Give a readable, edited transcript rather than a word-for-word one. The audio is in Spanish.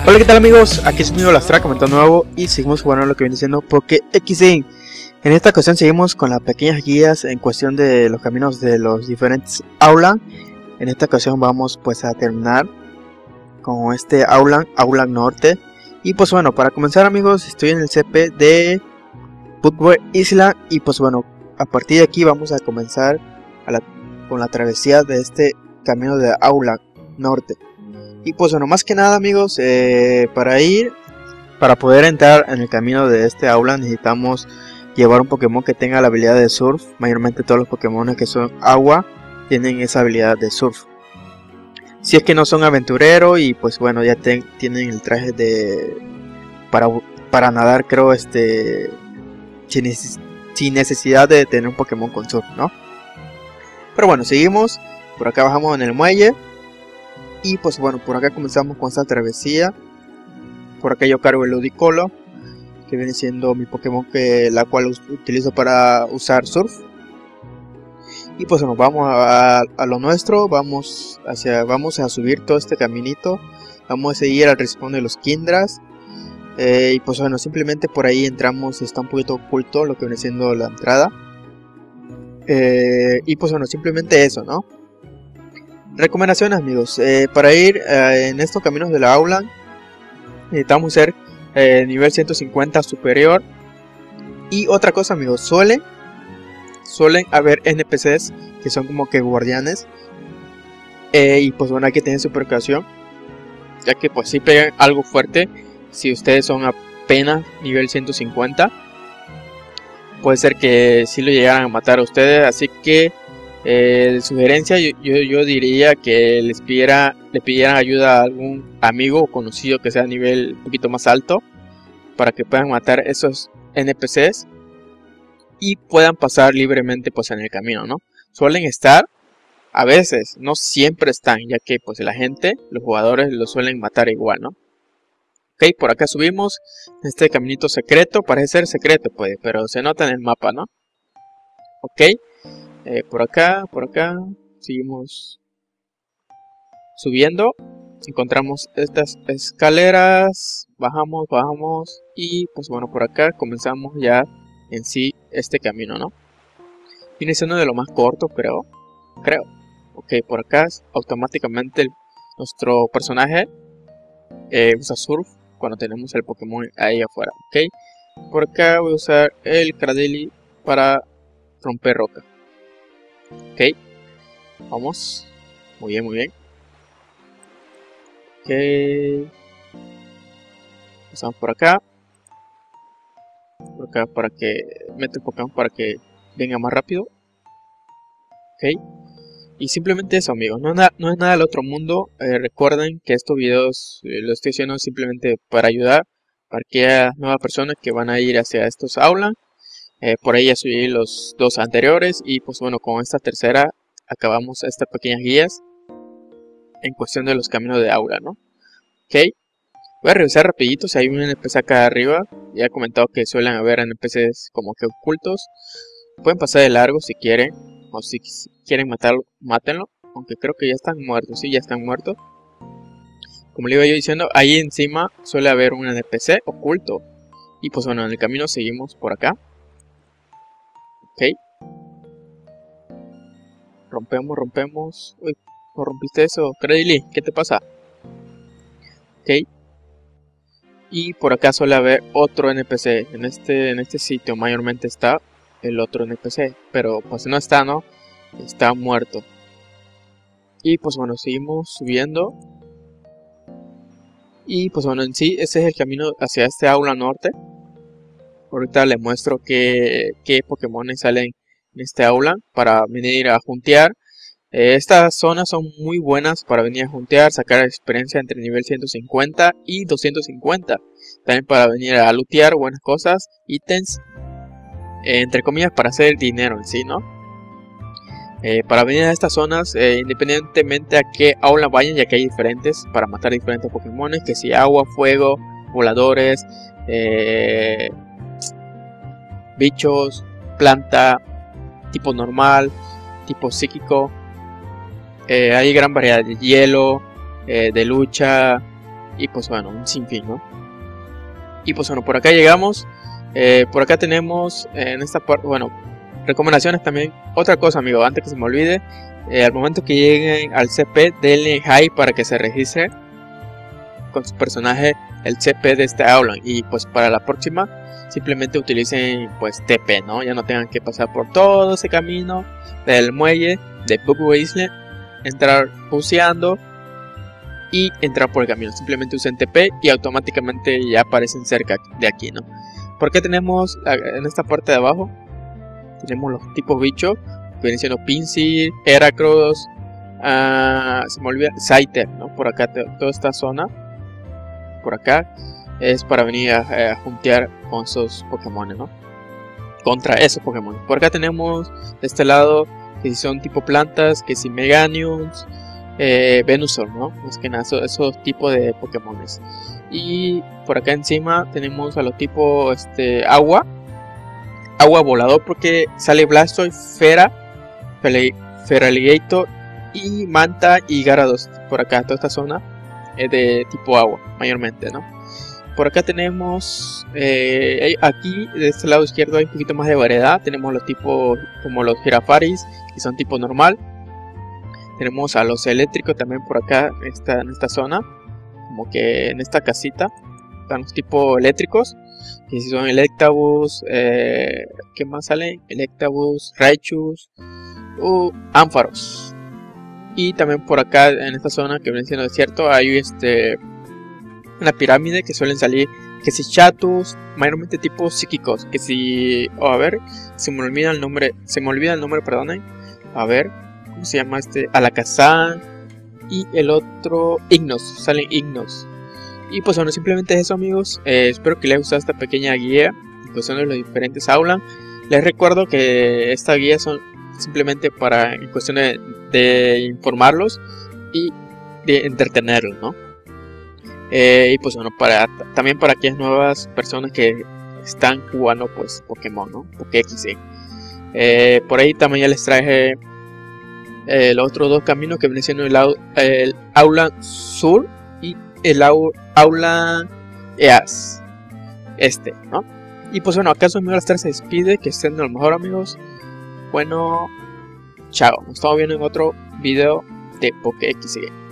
Hola, ¿qué tal amigos? Aquí es amigo Lastra comentando nuevo y seguimos jugando lo que viene siendo PokéXD. En esta ocasión seguimos con las pequeñas guías en cuestión de los caminos de los diferentes aulas. En esta ocasión vamos pues a terminar con este aula norte. Y pues bueno, para comenzar amigos, estoy en el CP de Bugbear Island. Y pues bueno, a partir de aquí vamos a comenzar con la travesía de este camino de aula norte. Y pues bueno, más que nada amigos, para poder entrar en el camino de este aula necesitamos llevar un Pokémon que tenga la habilidad de surf. Mayormente todos los Pokémon que son agua tienen esa habilidad de surf. Si es que no son aventureros y pues bueno, ya tienen el traje de para nadar, creo, sin necesidad de tener un Pokémon con surf, ¿no? Pero bueno, seguimos. Por acá bajamos en el muelle. Y pues bueno, por acá comenzamos con esta travesía. Por acá yo cargo el Ludicolo, que viene siendo mi Pokémon la cual utilizo para usar surf. Y pues bueno, vamos a lo nuestro, vamos a subir todo este caminito. Vamos a seguir al respawn de los Kindras. Y pues bueno, simplemente por ahí entramos, está un poquito oculto lo que viene siendo la entrada. Y pues bueno, simplemente eso, ¿no? Recomendaciones amigos, para ir en estos caminos de la aula necesitamos ser nivel 150 superior. Y otra cosa amigos, suelen haber NPCs que son como que guardianes, y pues bueno, hay que tener su precaución, ya que pues si pegan algo fuerte, si ustedes son apenas nivel 150, puede ser que si lo llegaran a matar a ustedes, así que de sugerencia yo diría que le pidieran ayuda a algún amigo o conocido que sea a nivel un poquito más alto, para que puedan matar esos NPCs y puedan pasar libremente pues en el camino, ¿no? Suelen estar, a veces, no siempre están, ya que pues los jugadores lo suelen matar igual, ¿no? Ok, por acá subimos este caminito secreto, parece ser secreto pues, pero se nota en el mapa, ¿no? Ok. Por acá, seguimos subiendo, encontramos estas escaleras, bajamos y pues bueno, por acá comenzamos ya en sí este camino, ¿no? Viene siendo de lo más corto, creo. Ok, por acá automáticamente nuestro personaje usa surf cuando tenemos el Pokémon ahí afuera, ok. Por acá voy a usar el Cradily para romper roca. Ok, vamos. Muy bien. Ok. Pasamos por acá para que mete el Pokémon para que venga más rápido. Ok. Y simplemente eso amigos, no es nada del otro mundo. Recuerden que estos videos los estoy haciendo simplemente para ayudar para aquellas nuevas personas que van a ir hacia estos aulas. Por ahí ya subí los dos anteriores y pues bueno, con esta tercera acabamos estas pequeñas guías en cuestión de los caminos de aula, ¿no? Ok, voy a revisar rapidito si hay un NPC acá arriba. Ya he comentado que suelen haber NPCs como que ocultos. Pueden pasar de largo si quieren, o si quieren matarlo, mátenlo. Aunque creo que ya están muertos, sí, ya están muertos. Como le iba yo diciendo, ahí encima suele haber un NPC oculto. Y pues bueno, en el camino seguimos por acá. Ok. Rompemos. Uy, ¿no rompiste eso? Cradily, ¿qué te pasa? Ok. Y por acá suele haber otro NPC. En este sitio mayormente está el otro NPC. Pero pues no está, ¿no? Está muerto. Y pues bueno, seguimos subiendo. Y pues bueno, en sí, ese es el camino hacia este aula norte. Ahorita les muestro qué Pokémon salen en este aula para venir a juntear. Estas zonas son muy buenas para venir a juntear, sacar experiencia entre nivel 150 y 250. También para venir a lootear buenas cosas, ítems, entre comillas, para hacer dinero en sí, ¿no? Para venir a estas zonas, independientemente a qué aula vayan, ya que hay diferentes para matar diferentes Pokémon, que si agua, fuego, voladores, bichos, planta, tipo normal, tipo psíquico. Hay gran variedad de hielo, de lucha, y pues bueno, un sinfín, ¿no? Y pues bueno, por acá llegamos. Por acá tenemos en esta parte, bueno, recomendaciones también. Otra cosa, amigo, antes que se me olvide, al momento que lleguen al CP, denle hi para que se registre con su personaje el CP de este Aulan. Y pues para la próxima simplemente utilicen pues TP, ¿no? Ya no tengan que pasar por todo ese camino del muelle de Bugway Island, entrar buceando y entrar por el camino. Simplemente usen TP y automáticamente ya aparecen cerca de aquí, ¿no? Porque tenemos en esta parte de abajo tenemos los tipos bichos que vienen siendo Pinsir, Heracross, se me olvida, Scyther, ¿no? Por acá toda esta zona por acá es para venir a juntear con esos Pokémon, ¿no? Contra esos Pokémon. Por acá tenemos de este lado que si son tipo plantas, que si Meganiums, Venusaur, ¿no? Más que nada esos tipos de Pokémones. Y por acá encima tenemos a los tipos agua volador, porque sale Blastoise, Feraligatr y Manta y Gyarados. Por acá toda esta zona es de tipo agua mayormente, ¿no? Por acá tenemos aquí de este lado izquierdo hay un poquito más de variedad. Tenemos los tipos como los Girafaris, que son tipo normal. Tenemos a los eléctricos también por acá en esta zona, como que en esta casita están los tipos eléctricos, que si son Electabuzz, ¿qué más sale? Electabuzz, Raichus, Ampharos. Y también por acá en esta zona que viene siendo desierto hay una pirámide que suelen salir que si Chatus, mayormente tipos psíquicos, que si a ver, se me olvida el nombre, perdonen. A ver, ¿cómo se llama Alakazam y el otro Ignos, salen Ignos. Y pues bueno, simplemente eso, amigos. Espero que les haya gustado esta pequeña guía en cuestión de los diferentes aulas. Les recuerdo que esta guía son simplemente para en cuestión de informarlos y de entretenerlos, ¿no? Y pues bueno, también para aquellas nuevas personas que están jugando pues Pokémon, ¿no? Pokéx. Por ahí también ya les traje los otros dos caminos que vienen siendo el Aulan Sur y el Aulan Eas ¿no? Y pues bueno, acá su amigo Alastar se despide, que estén de lo mejor, amigos. Bueno, chao, nos estamos viendo en otro video de Pokéx.